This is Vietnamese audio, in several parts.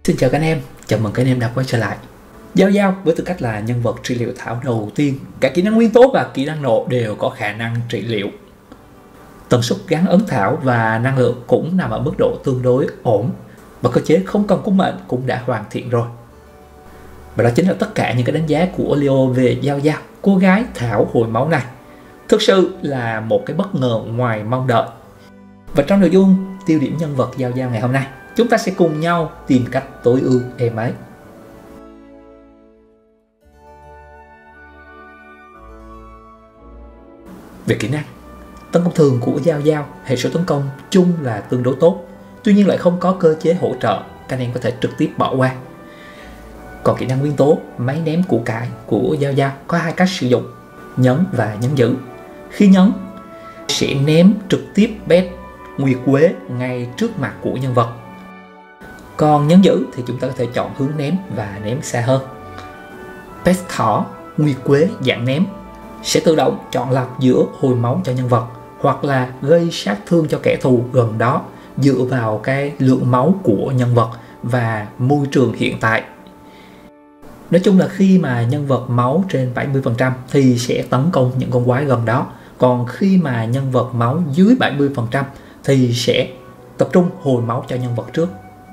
Xin chào các anh em, chào mừng các anh em đã quay trở lại. Giao Giao với tư cách là nhân vật trị liệu thảo đầu tiên, cả kỹ năng nguyên tố và kỹ năng nộ đều có khả năng trị liệu. Tần suất gắn ấn thảo và năng lượng cũng nằm ở mức độ tương đối ổn, và cơ chế không cần cúng mệnh cũng đã hoàn thiện rồi. Và đó chính là tất cả những cái đánh giá của Leo về Giao Giao, cô gái thảo hồi máu này. Thực sự là một cái bất ngờ ngoài mong đợi. Và trong nội dung tiêu điểm nhân vật Giao Giao ngày hôm nay, chúng ta sẽ cùng nhau tìm cách tối ưu em ấy. Về kỹ năng, tấn công thường của Giao Giao, hệ số tấn công chung là tương đối tốt, tuy nhiên lại không có cơ chế hỗ trợ, các anh em có thể trực tiếp bỏ qua. Còn kỹ năng nguyên tố, máy ném củ cải của Giao Giao có hai cách sử dụng, nhấn và nhấn giữ. Khi nhấn, sẽ ném trực tiếp bét nguyệt quế ngay trước mặt của nhân vật. Còn nhấn giữ thì chúng ta có thể chọn hướng ném và ném xa hơn. Pest thỏ, nguyệt quế dạng ném sẽ tự động chọn lọc giữa hồi máu cho nhân vật hoặc là gây sát thương cho kẻ thù gần đó dựa vào cái lượng máu của nhân vật và môi trường hiện tại. Nói chung là khi mà nhân vật máu trên 70% thì sẽ tấn công những con quái gần đó. Còn khi mà nhân vật máu dưới 70% thì sẽ tập trung hồi máu cho nhân vật trước.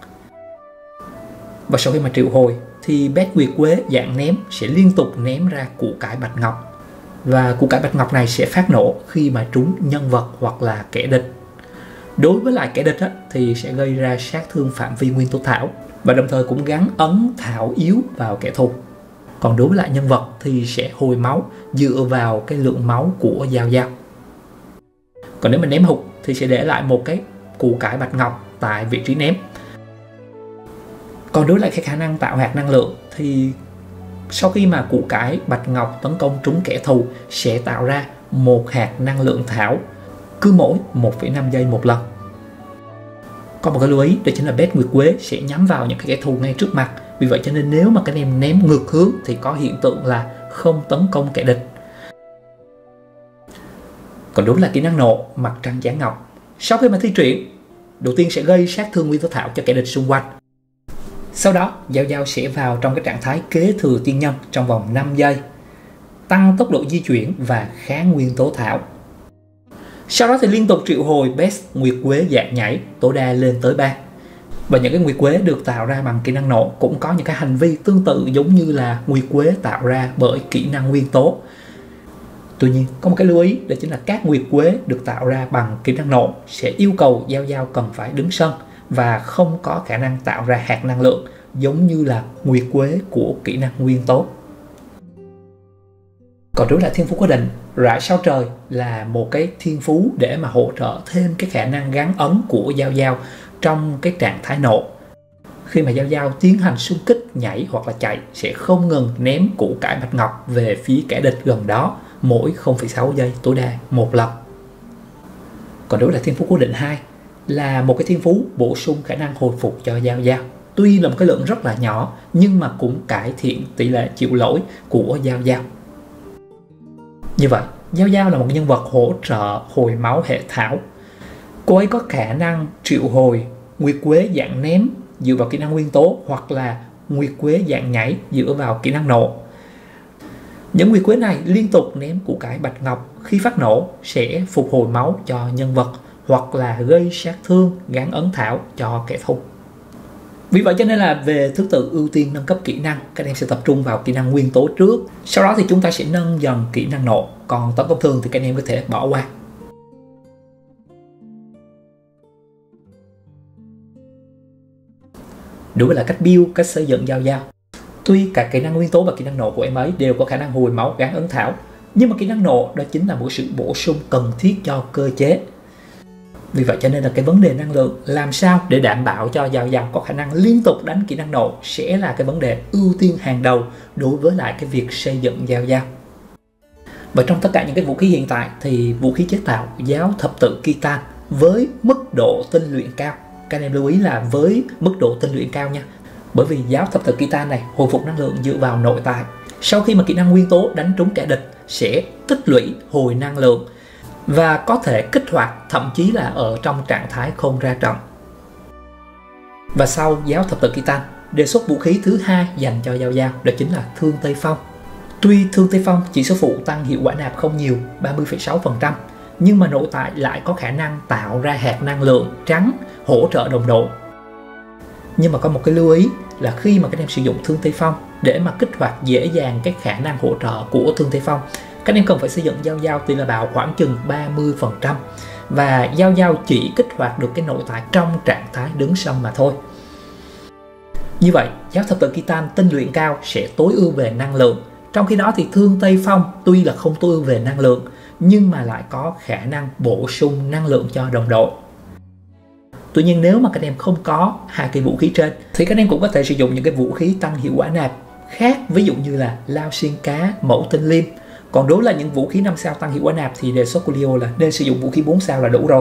Và sau khi mà triệu hồi thì bét nguyệt quế dạng ném sẽ liên tục ném ra củ cải bạch ngọc. Và củ cải bạch ngọc này sẽ phát nổ khi mà trúng nhân vật hoặc là kẻ địch. Đối với lại kẻ địch thì sẽ gây ra sát thương phạm vi nguyên tố thảo và đồng thời cũng gắn ấn thảo yếu vào kẻ thù. Còn đối với lại nhân vật thì sẽ hồi máu dựa vào cái lượng máu của Giao Giao. Còn nếu mình ném hụt thì sẽ để lại một cái củ cải bạch ngọc tại vị trí ném. Còn đối với lại cái khả năng tạo hạt năng lượng thì sau khi mà củ cải bạch ngọc tấn công trúng kẻ thù sẽ tạo ra một hạt năng lượng thảo cứ mỗi 1,5 giây một lần. Có một cái lưu ý đó chính là bét nguyệt quế sẽ nhắm vào những cái kẻ thù ngay trước mặt. Vì vậy cho nên nếu mà các anh em ném ngược hướng thì có hiện tượng là không tấn công kẻ địch. Còn đối với là kỹ năng nộ mặt trăng giáng ngọc, sau khi mà thi triển, đầu tiên sẽ gây sát thương nguyên tố thảo cho kẻ địch xung quanh. Sau đó Giao Giao sẽ vào trong cái trạng thái kế thừa tiên nhân trong vòng 5 giây, tăng tốc độ di chuyển và kháng nguyên tố thảo. Sau đó thì liên tục triệu hồi best nguyệt quế dạng nhảy tối đa lên tới 3. Và những cái nguyệt quế được tạo ra bằng kỹ năng nộ cũng có những cái hành vi tương tự giống như là nguyệt quế tạo ra bởi kỹ năng nguyên tố. Tuy nhiên có một cái lưu ý, đó chính là các nguyệt quế được tạo ra bằng kỹ năng nộ sẽ yêu cầu Giao Giao cần phải đứng sân và không có khả năng tạo ra hạt năng lượng giống như là nguyệt quế của kỹ năng nguyên tố. Còn đối với lại thiên phú cố định, rải sao trời là một cái thiên phú để mà hỗ trợ thêm cái khả năng gắn ấn của Giao Giao trong cái trạng thái nộ. Khi mà Giao Giao tiến hành xung kích, nhảy hoặc là chạy sẽ không ngừng ném củ cải bạch ngọc về phía kẻ địch gần đó mỗi 0,6 giây tối đa một lần. Còn đối với lại thiên phú cố định 2 là một cái thiên phú bổ sung khả năng hồi phục cho Giao Giao. Tuy là một cái lượng rất là nhỏ nhưng mà cũng cải thiện tỷ lệ chịu lỗi của Giao Giao. Như vậy, Giao Giao là một nhân vật hỗ trợ hồi máu hệ thảo. Cô ấy có khả năng triệu hồi nguyệt quế dạng ném dựa vào kỹ năng nguyên tố hoặc là nguyệt quế dạng nhảy dựa vào kỹ năng nộ. Những nguyệt quế này liên tục ném củ cải bạch ngọc, khi phát nổ sẽ phục hồi máu cho nhân vật hoặc là gây sát thương gắn ấn thảo cho kẻ thù. Vì vậy cho nên là về thứ tự ưu tiên nâng cấp kỹ năng, các em sẽ tập trung vào kỹ năng nguyên tố trước. Sau đó thì chúng ta sẽ nâng dần kỹ năng nộ. Còn tấn công thường thì các em có thể bỏ qua. Đối với là cách build, cách xây dựng Giao Giao, tuy cả kỹ năng nguyên tố và kỹ năng nộ của em ấy đều có khả năng hồi máu gắn ấn thảo, nhưng mà kỹ năng nộ đó chính là một sự bổ sung cần thiết cho cơ chế. Vì vậy cho nên là cái vấn đề năng lượng làm sao để đảm bảo cho Giao Giao có khả năng liên tục đánh kỹ năng nộ sẽ là cái vấn đề ưu tiên hàng đầu đối với lại cái việc xây dựng Giao Giao. Và trong tất cả những cái vũ khí hiện tại thì vũ khí chế tạo giáo thập tự Kitan với mức độ tinh luyện cao. Các anh em lưu ý là với mức độ tinh luyện cao nha. Bởi vì giáo thập tự Kitan này hồi phục năng lượng dựa vào nội tại. Sau khi mà kỹ năng nguyên tố đánh trúng kẻ địch sẽ tích lũy hồi năng lượng và có thể kích hoạt thậm chí là ở trong trạng thái không ra trận. Và sau giáo thập tự Kitan đề xuất vũ khí thứ hai dành cho Giao Giao đó chính là Thương Tây Phong. Tuy Thương Tây Phong chỉ số phụ tăng hiệu quả nạp không nhiều, 30,6%, nhưng mà nội tại lại có khả năng tạo ra hạt năng lượng trắng hỗ trợ đồng đội. Nhưng mà có một cái lưu ý là khi mà các em sử dụng Thương Tây Phong để mà kích hoạt dễ dàng cái khả năng hỗ trợ của Thương Tây Phong, các em cần phải xây dựng Giao Giao tỷ lệ bạo khoảng chừng 30%, và Giao Giao chỉ kích hoạt được cái nội tại trong trạng thái đứng sân mà thôi. Như vậy, giáo thập tự Kitan tinh luyện cao sẽ tối ưu về năng lượng, trong khi đó thì Thương Tây Phong tuy là không tối ưu về năng lượng nhưng mà lại có khả năng bổ sung năng lượng cho đồng đội. Tuy nhiên nếu mà các em không có hai cái vũ khí trên thì các em cũng có thể sử dụng những cái vũ khí tăng hiệu quả nạp khác, ví dụ như là Lao Xiên Cá, Mẫu Tinh Liêm. Còn đối với những vũ khí 5 sao tăng hiệu quả nạp thì đề xuất của Leo là nên sử dụng vũ khí 4 sao là đủ rồi.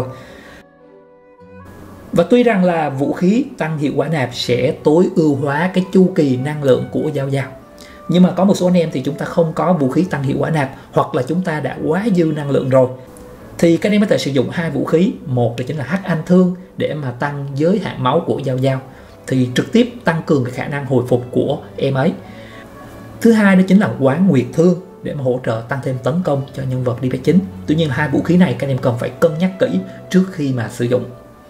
Và tuy rằng là vũ khí tăng hiệu quả nạp sẽ tối ưu hóa cái chu kỳ năng lượng của Giao Giao, nhưng mà có một số anh em thì chúng ta không có vũ khí tăng hiệu quả nạp, hoặc là chúng ta đã quá dư năng lượng rồi, thì các em có thể sử dụng hai vũ khí. Một là chính là Hắc Anh Thương để mà tăng giới hạn máu của Giao Giao, thì trực tiếp tăng cường cái khả năng hồi phục của em ấy. Thứ hai đó chính là Quán Nguyệt Thương để mà hỗ trợ tăng thêm tấn công cho nhân vật DPS chính. Tuy nhiên hai vũ khí này các em cần phải cân nhắc kỹ trước khi mà sử dụng.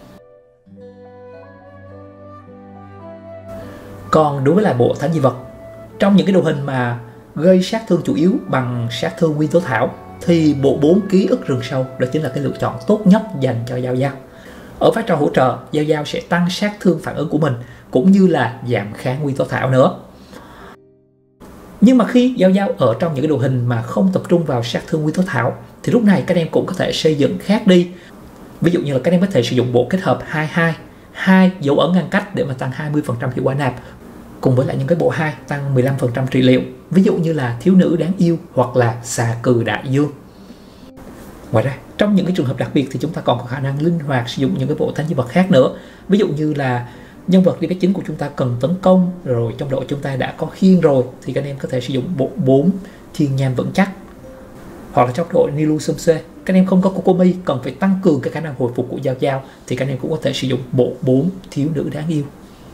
Còn đối với lại bộ Thánh Di Vật, trong những cái đội hình mà gây sát thương chủ yếu bằng sát thương nguyên tố thảo thì bộ 4 ký ức rừng sâu đó chính là cái lựa chọn tốt nhất dành cho Giao Giao. Ở vai trò hỗ trợ, Giao Giao sẽ tăng sát thương phản ứng của mình cũng như là giảm kháng nguyên tố thảo nữa. Nhưng mà khi Giao Giao ở trong những cái đội hình mà không tập trung vào sát thương nguyên tố thảo thì lúc này các em cũng có thể xây dựng khác đi. Ví dụ như là các em có thể sử dụng bộ kết hợp 2 dấu ấn ngăn cách để mà tăng 20% hiệu quả nạp, cùng với lại những cái bộ 2 tăng 15% trị liệu, ví dụ như là Thiếu Nữ Đáng Yêu hoặc là Xà Cừ Đại Dương. Ngoài ra, trong những cái trường hợp đặc biệt thì chúng ta còn có khả năng linh hoạt sử dụng những cái bộ thánh di vật khác nữa. Ví dụ như là nhân vật DPS chính của chúng ta cần tấn công, rồi trong đội chúng ta đã có khiên rồi thì các em có thể sử dụng bộ 4 Thiên Nham Vững Chắc. Hoặc là trong đội Nilu Somse, các em không có Kokomi, cần phải tăng cường cái khả năng hồi phục của Giao Giao thì các em cũng có thể sử dụng bộ 4 Thiếu Nữ Đáng Yêu.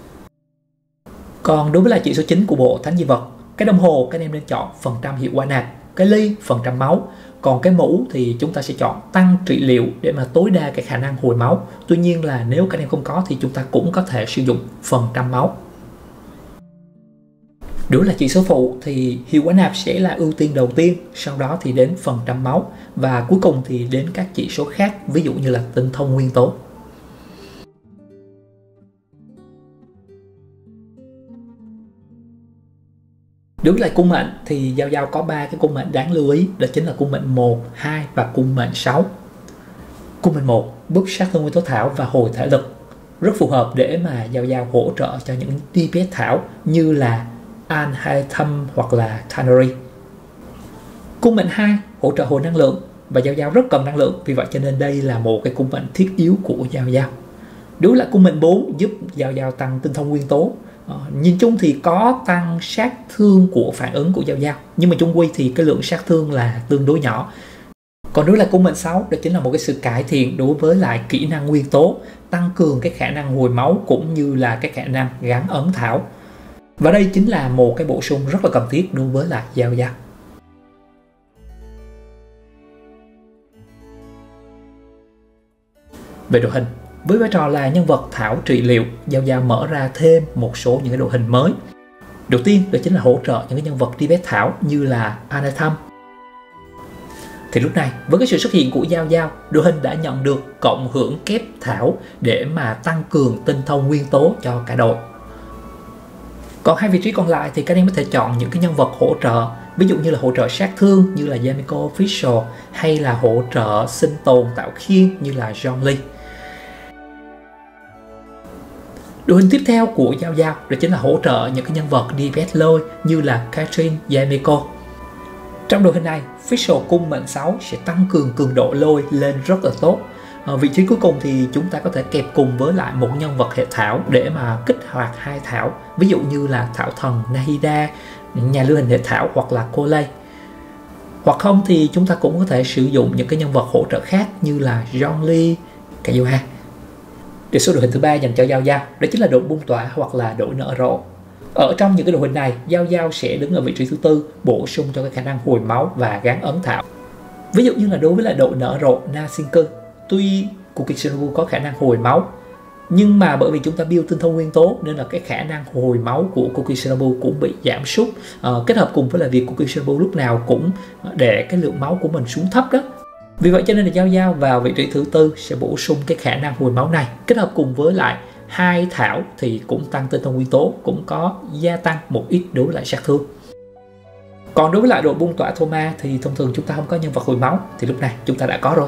Còn đối với lại chỉ số chính của bộ thánh di vật, cái đồng hồ các em nên chọn phần trăm hiệu quả nạp, cái ly phần trăm máu, còn cái mũ thì chúng ta sẽ chọn tăng trị liệu để mà tối đa cái khả năng hồi máu. Tuy nhiên là nếu các em không có thì chúng ta cũng có thể sử dụng phần trăm máu. Đối với là chỉ số phụ thì hiệu quả nạp sẽ là ưu tiên đầu tiên, sau đó thì đến phần trăm máu và cuối cùng thì đến các chỉ số khác, ví dụ như là tinh thông nguyên tố. Đối với lại cung mệnh thì Giao Giao có 3 cái cung mệnh đáng lưu ý, đó chính là cung mệnh 1, 2 và cung mệnh 6. Cung mệnh 1 búp sát thương nguyên tố thảo và hồi thể lực, rất phù hợp để mà Giao Giao hỗ trợ cho những DPS thảo như là An Hai Thâm hoặc là Tannery. Cung mệnh 2 hỗ trợ hồi năng lượng và Giao Giao rất cần năng lượng, vì vậy cho nên đây là một cái cung mệnh thiết yếu của Giao Giao. Đối với lại cung mệnh 4 giúp Giao Giao tăng tinh thông nguyên tố. Nhìn chung thì có tăng sát thương của phản ứng của Giao Giao, nhưng mà chung quy thì cái lượng sát thương là tương đối nhỏ. Còn đối với cung mệnh 6, đó chính là một cái sự cải thiện đối với lại kỹ năng nguyên tố, tăng cường cái khả năng hồi máu cũng như là cái khả năng gắn ấn thảo. Và đây chính là một cái bổ sung rất là cần thiết đối với lại Giao Giao. Về đội hình, với vai trò là nhân vật thảo trị liệu, Giao Giao mở ra thêm một số những cái đội hình mới. Đầu tiên đó chính là hỗ trợ những cái nhân vật DPS thảo như là Anatham. Thì lúc này với cái sự xuất hiện của Giao Giao, đội hình đã nhận được cộng hưởng kép thảo để mà tăng cường tinh thông nguyên tố cho cả đội. Còn hai vị trí còn lại thì các em có thể chọn những cái nhân vật hỗ trợ, ví dụ như là hỗ trợ sát thương như là Yamiko Official, hay là hỗ trợ sinh tồn tạo khiên như là John Lee. Đội hình tiếp theo của Giao Giao đó chính là hỗ trợ những cái nhân vật DPS lôi như là Katrin, Yamiko. Trong đội hình này, Official cung mệnh 6 sẽ tăng cường cường độ lôi lên rất là tốt. Vị trí cuối cùng thì chúng ta có thể kẹp cùng với lại một nhân vật hệ thảo để mà kích hoạt hai thảo, ví dụ như là thảo thần Nahida, nhà lưu hình hệ thảo hoặc là Kolei. Hoặc không thì chúng ta cũng có thể sử dụng những cái nhân vật hỗ trợ khác như là John Lee, Kazuha. Đề số đội hình thứ 3 dành cho Giao Giao đó chính là đội bung tỏa hoặc là đội nở rộ. Ở trong những cái đội hình này, Giao Giao sẽ đứng ở vị trí thứ tư, bổ sung cho cái khả năng hồi máu và gán ấn thảo. Ví dụ như là đối với lại đội nở rộ Nasinker, tuy Kuki Shinobu có khả năng hồi máu, nhưng mà bởi vì chúng ta build tinh thông nguyên tố nên là cái khả năng hồi máu của Kuki Shinobu cũng bị giảm sút. Kết hợp cùng với là việc Kuki Shinobu lúc nào cũng để cái lượng máu của mình xuống thấp đó. Vì vậy cho nên là Giao Giao vào vị trí thứ tư sẽ bổ sung cái khả năng hồi máu này, kết hợp cùng với lại hai thảo thì cũng tăng tinh thông nguyên tố, cũng có gia tăng một ít đối với lại sát thương. Còn đối với lại đội bung tỏa Thoma thì thông thường chúng ta không có nhân vật hồi máu, thì lúc này chúng ta đã có rồi.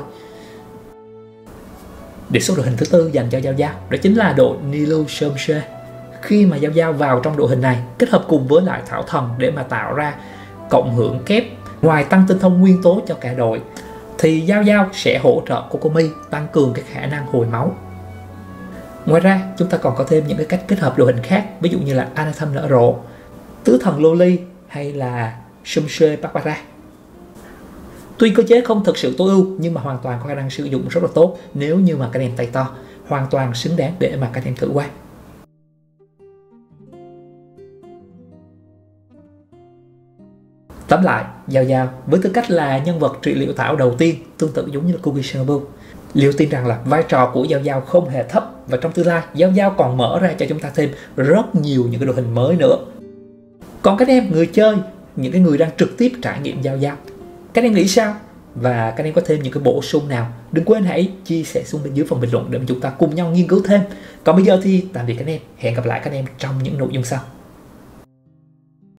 Đề xuất đội hình thứ tư dành cho Giao Giao đó chính là đội Nilu Shomshe. Khi mà Giao Giao vào trong đội hình này, kết hợp cùng với lại thảo thần để mà tạo ra cộng hưởng kép, ngoài tăng tinh thông nguyên tố cho cả đội thì Giao Giao sẽ hỗ trợ Kokomi tăng cường cái khả năng hồi máu. Ngoài ra chúng ta còn có thêm những cái cách kết hợp đội hình khác, ví dụ như là Anatham nở rộ, tứ thần Loli hay là Shomshe Barbara. Tuy cơ chế không thực sự tối ưu nhưng mà hoàn toàn có khả năng sử dụng rất là tốt nếu như mà các em tay to, hoàn toàn xứng đáng để mà các em thử qua. Tóm lại, Giao Giao với tư cách là nhân vật trị liệu thảo đầu tiên, tương tự giống như là Kuki Shinobu, Liêu tin rằng là vai trò của Giao Giao không hề thấp, và trong tương lai Giao Giao còn mở ra cho chúng ta thêm rất nhiều những cái đội hình mới nữa. Còn các em người chơi, những cái người đang trực tiếp trải nghiệm Giao Giao, các em nghĩ sao? Và các em có thêm những cái bổ sung nào? Đừng quên hãy chia sẻ xuống bên dưới phần bình luận để chúng ta cùng nhau nghiên cứu thêm. Còn bây giờ thì tạm biệt các em, hẹn gặp lại các em trong những nội dung sau.